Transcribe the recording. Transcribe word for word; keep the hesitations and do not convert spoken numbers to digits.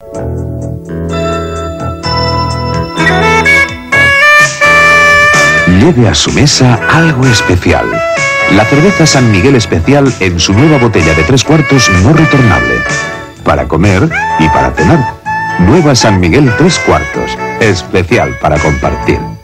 Lleve a su mesa algo especial. La cerveza San Miguel Especial en su nueva botella de tres cuartos no retornable. Para comer y para cenar. Nueva San Miguel tres cuartos. Especial para compartir.